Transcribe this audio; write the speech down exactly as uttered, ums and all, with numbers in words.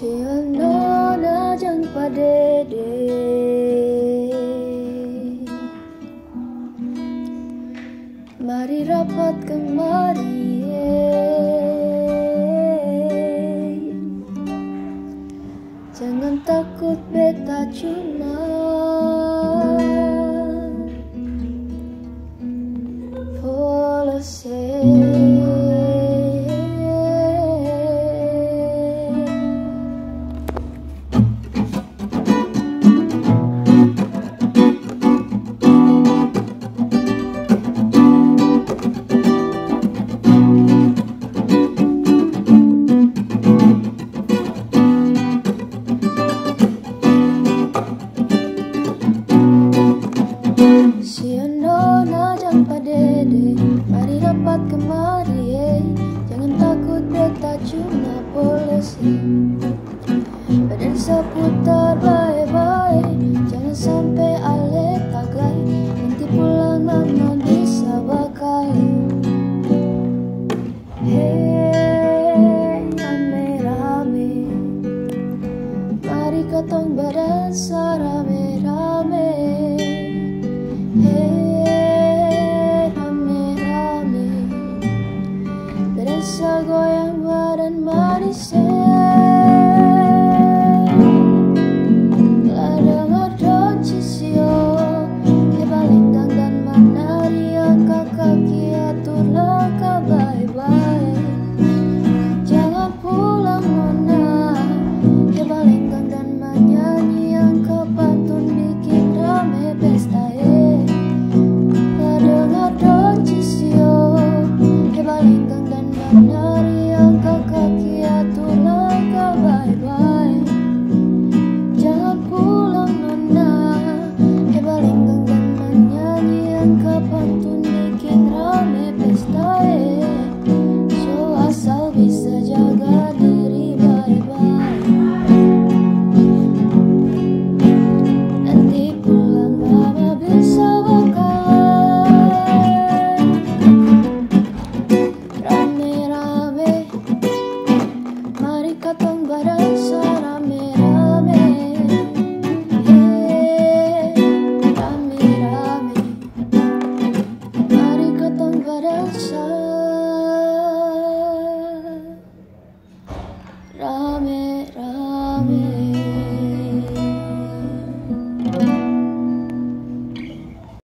Nona jang padede, mari rapat kemari, jangan takut beta cuma polose. Nona jang padede, mari rapat kemari, eh. Jangan takut beta cuma polisi. Badan seputar baik-baik, jangan sampai ale tagai, nanti pulang mama bisa bakal. Hey, rame-rame, mari katong berdansa rame-rame. Hey, rame-rame, berasa goyang badan manis. Lah dengar docisio, kebalenggang dan menari, angkat kaki atur langkah baik-baik. Jangan pulang nona, kebalenggang dan menyanyi, angkat pantun bikin rame pesta. Kebalenggang dan menari, angkat kaki atur langkah baik-baik. Jangan pulang nona, kebalenggang dan menyanyi, angkat pantun bikin rame pesta. So asal bisa jaga